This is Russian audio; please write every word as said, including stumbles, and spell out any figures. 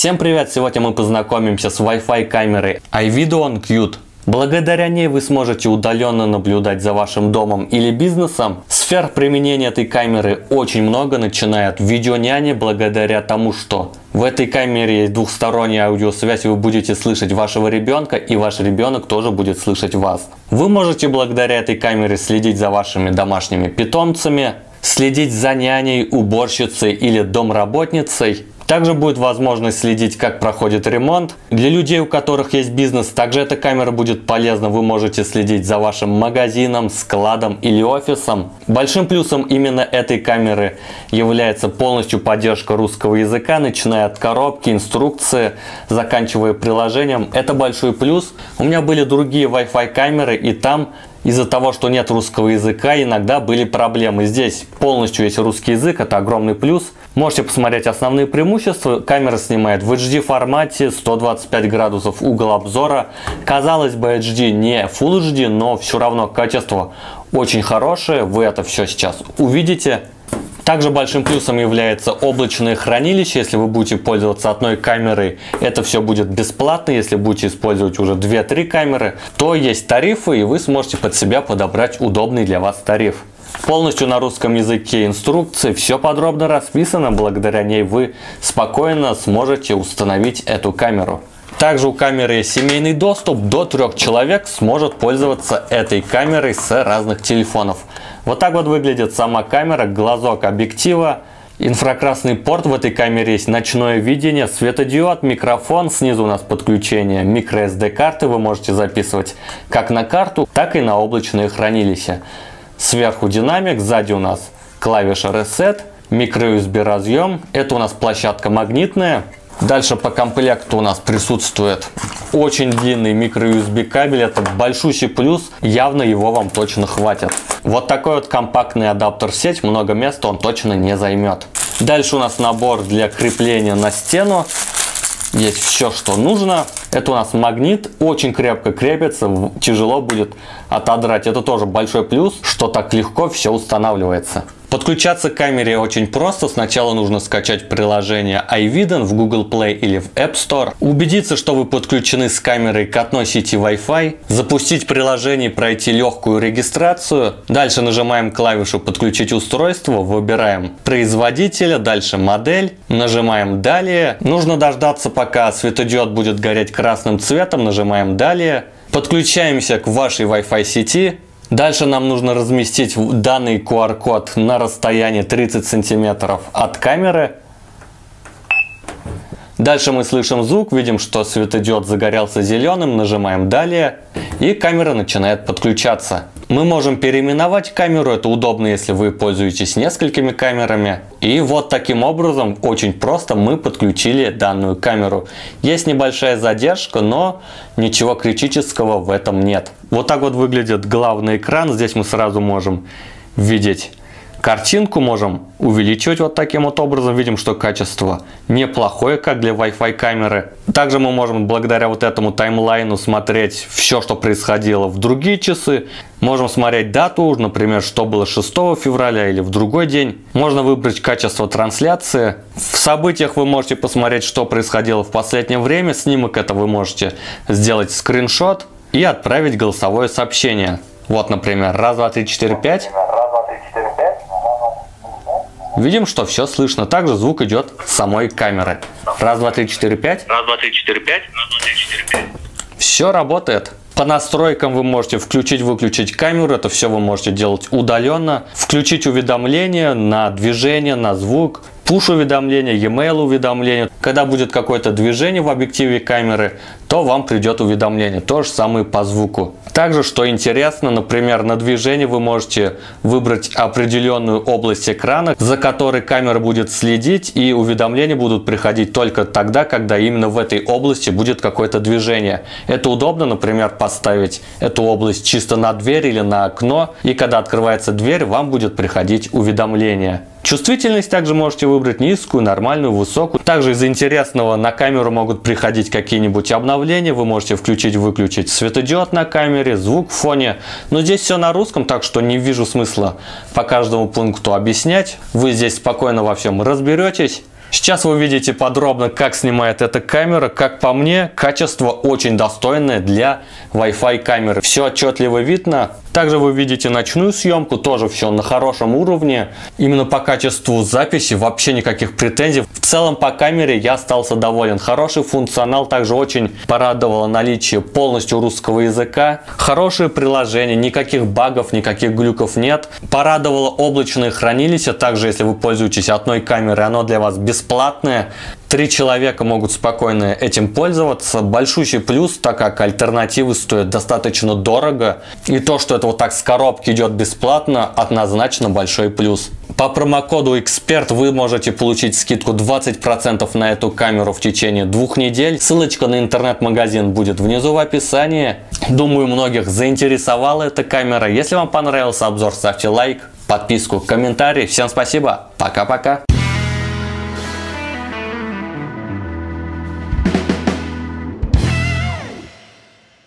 Всем привет! Сегодня мы познакомимся с Wi-Fi камерой iVideo Qt. Благодаря ней вы сможете удаленно наблюдать за вашим домом или бизнесом. Сфер применения этой камеры очень много, начиная от видеоняни, благодаря тому, что в этой камере есть двухсторонняя аудиосвязь, вы будете слышать вашего ребенка, и ваш ребенок тоже будет слышать вас. Вы можете благодаря этой камере следить за вашими домашними питомцами, следить за няней, уборщицей или домработницей. Также будет возможность следить, как проходит ремонт. Для людей, у которых есть бизнес, также эта камера будет полезна. Вы можете следить за вашим магазином, складом или офисом. Большим плюсом именно этой камеры является полностью поддержка русского языка, начиная от коробки, инструкции, заканчивая приложением. Это большой плюс. У меня были другие Wi-Fi камеры, и там из-за того, что нет русского языка, иногда были проблемы. Здесь полностью есть русский язык, это огромный плюс. Можете посмотреть основные преимущества. Камера снимает в эйч ди формате, сто двадцать пять градусов угол обзора. Казалось бы, эйч ди не Full эйч ди, но все равно качество очень хорошее. Вы это все сейчас увидите. Также большим плюсом является облачное хранилище. Если вы будете пользоваться одной камерой, это все будет бесплатно. Если будете использовать уже две-три камеры, то есть тарифы, и вы сможете под себя подобрать удобный для вас тариф. Полностью на русском языке инструкции, все подробно расписано. Благодаря ней вы спокойно сможете установить эту камеру. Также у камеры есть семейный доступ, до трех человек сможет пользоваться этой камерой с разных телефонов. Вот так вот выглядит сама камера, глазок объектива, инфракрасный порт в этой камере есть, ночное видение, светодиод, микрофон, снизу у нас подключение microSD карты, вы можете записывать как на карту, так и на облачное хранилище. Сверху динамик, сзади у нас клавиша Reset, microUSB разъем, это у нас площадка магнитная. Дальше по комплекту у нас присутствует очень длинный microUSB кабель, это большущий плюс, явно его вам точно хватит. Вот такой вот компактный адаптер-сеть, много места он точно не займет. Дальше у нас набор для крепления на стену. Есть все, что нужно. Это у нас магнит, очень крепко крепится, тяжело будет отодрать. Это тоже большой плюс, что так легко все устанавливается. Подключаться к камере очень просто. Сначала нужно скачать приложение iVideo в Google Play или в App Store. Убедиться, что вы подключены с камерой к одной сети Wi-Fi. Запустить приложение и пройти легкую регистрацию. Дальше нажимаем клавишу «Подключить устройство». Выбираем производителя, дальше модель. Нажимаем «Далее». Нужно дождаться, пока светодиод будет гореть красным цветом. Нажимаем «Далее». Подключаемся к вашей Wi-Fi сети. Дальше нам нужно разместить данный ку ар код на расстоянии тридцать сантиметров от камеры. Дальше мы слышим звук, видим, что светодиод загорелся зеленым, нажимаем «Далее», и камера начинает подключаться. Мы можем переименовать камеру, это удобно, если вы пользуетесь несколькими камерами. И вот таким образом, очень просто, мы подключили данную камеру. Есть небольшая задержка, но ничего критического в этом нет. Вот так вот выглядит главный экран, здесь мы сразу можем видеть картинку, можем увеличивать вот таким вот образом. Видим, что качество неплохое, как для Wi-Fi камеры. Также мы можем благодаря вот этому таймлайну смотреть все, что происходило в другие часы. Можем смотреть дату, например, что было шестого февраля или в другой день. Можно выбрать качество трансляции. В событиях вы можете посмотреть, что происходило в последнее время. Снимок это вы можете сделать скриншот и отправить голосовое сообщение. Вот, например, раз, два, три, четыре, пять. Видим, что все слышно. Также звук идет с самой камеры. Раз, два, три, четыре, пять. Раз, два, три, четыре, пять. Раз, два, три, четыре, пять. Все работает. По настройкам вы можете включить-выключить камеру. Это все вы можете делать удаленно. Включить уведомления на движение, на звук. Пуш-уведомления, e-mail уведомления. Когда будет какое-то движение в объективе камеры, то вам придет уведомление. То же самое по звуку. Также, что интересно, например, на движении вы можете выбрать определенную область экрана, за которой камера будет следить, и уведомления будут приходить только тогда, когда именно в этой области будет какое-то движение. Это удобно, например, поставить эту область чисто на дверь или на окно, и когда открывается дверь, вам будет приходить уведомление. Чувствительность также можете выбрать низкую, нормальную, высокую. Также из интересного на камеру могут приходить какие-нибудь обновления. Вы можете включить-выключить светодиод на камере, звук в фоне. Но здесь все на русском, так что не вижу смысла по каждому пункту объяснять. Вы здесь спокойно во всем разберетесь. Сейчас вы видите подробно, как снимает эта камера. Как по мне, качество очень достойное для Wi-Fi камеры. Все отчетливо видно. Также вы видите ночную съемку, тоже все на хорошем уровне. Именно по качеству записи вообще никаких претензий. В целом по камере я остался доволен. Хороший функционал, также очень порадовало наличие полностью русского языка. Хорошее приложение, никаких багов, никаких глюков нет. Порадовало облачное хранилище, также если вы пользуетесь одной камерой, оно для вас бесплатное. Три человека могут спокойно этим пользоваться. Большущий плюс, так как альтернативы стоят достаточно дорого. И то, что это вот так с коробки идет бесплатно, однозначно большой плюс. По промокоду Эксперт вы можете получить скидку двадцать процентов на эту камеру в течение двух недель. Ссылочка на интернет-магазин будет внизу в описании. Думаю, многих заинтересовала эта камера. Если вам понравился обзор, ставьте лайк, подписку, комментарий. Всем спасибо. Пока-пока.